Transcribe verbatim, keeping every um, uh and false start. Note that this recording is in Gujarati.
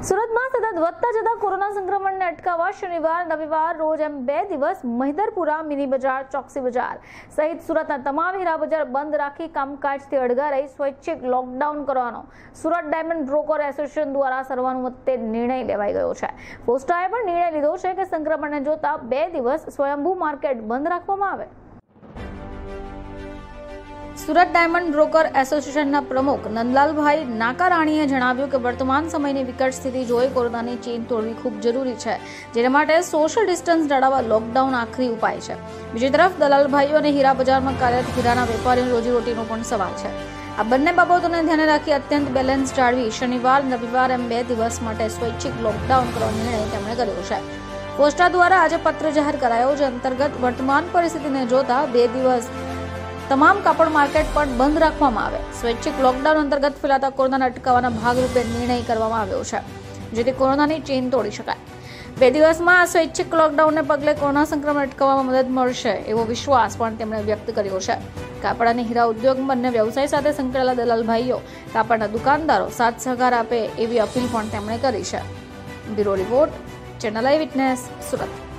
સુરતમાં સતત વધતા જતા કોરોના સંક્રમણને અટકાવવા શનિવાર રવિવાર રોજ એમ બે દિવસ મહિધરપુરા મિની બજાર, ચોકસી બજાર સહિત સુરતના તમામ હીરા બજાર બંધ રાખી કામકાજથી અડગા રહી સ્વૈચ્છિક લોકડાઉન કરવાનો સુરત ડાયમંડ બ્રોકર એસોસિએશન દ્વારા સર્વાનુમતે નિર્ણય લેવાઈ ગયો છે। પોસ્ટાએ પણ નિર્ણય લીધો છે કે સંક્રમણને જોતા બે દિવસ સ્વયંભૂ માર્કેટ બંધ રાખવામાં આવે। સુરત ડાયમંડ બ્રોકર એસોસિએશનના પ્રમુખ નંદલાલભાઈ નાકારાણીએ જણાવ્યું કે વર્તમાન સમયની વિકટ સ્થિતિ જોઈ કોરોનાની ચેઇન તોડવી ખૂબ જરૂરી છે, જેના માટે સોશિયલ ડિસ્ટન્સ જાળવવા લોકડાઉન આખરી ઉપાય છે। બીજી તરફ દલાલ ભાઈઓ અને હીરા બજારમાં કાર્યરત હીરાના વેપારીઓની રોજીરોટીનો પણ સવાલ છે। આ બંને બાબતોને ધ્યાને રાખી અત્યંત બેલેન્સ જાળવી શનિવાર રવિવાર એમ બે દિવસ માટે સ્વૈચ્છિક લોકડાઉન કરવાનો નિર્ણય તેમણે કર્યો છે। પોસ્ટા દ્વારા આજે પત્ર જાહેર કરાયો, જે અંતર્ગત વર્તમાન પરિસ્થિતિને જોતા બે દિવસ તમામ કાપડ માર્કેટ પણ બંધ રાખવામાં આવે। સ્વૈચ્છિક લોકડાઉન અંતર્ગત ફેલાતા કોરોનાને અટકાવવાના ભાગરૂપે નિર્ણય કરવામાં આવ્યો છે, જેથી કોરોનાની ચેઇન તોડી શકાય। બે દિવસમાં આ સ્વૈચ્છિક લોકડાઉનને પગલે કોરોના સંક્રમણ અટકાવવામાં મદદ મળશે એવો વિશ્વાસ પણ તેમણે વ્યક્ત કર્યો છે। કાપડ અને હીરા ઉદ્યોગ બંને વ્યવસાય સાથે સંકળાયેલા દલાલ ભાઈઓ કાપડના દુકાનદારો સાથ સહકાર આપે એવી અપીલ પણ તેમણે કરી છે। Bureau report, channel eye witness, Surat.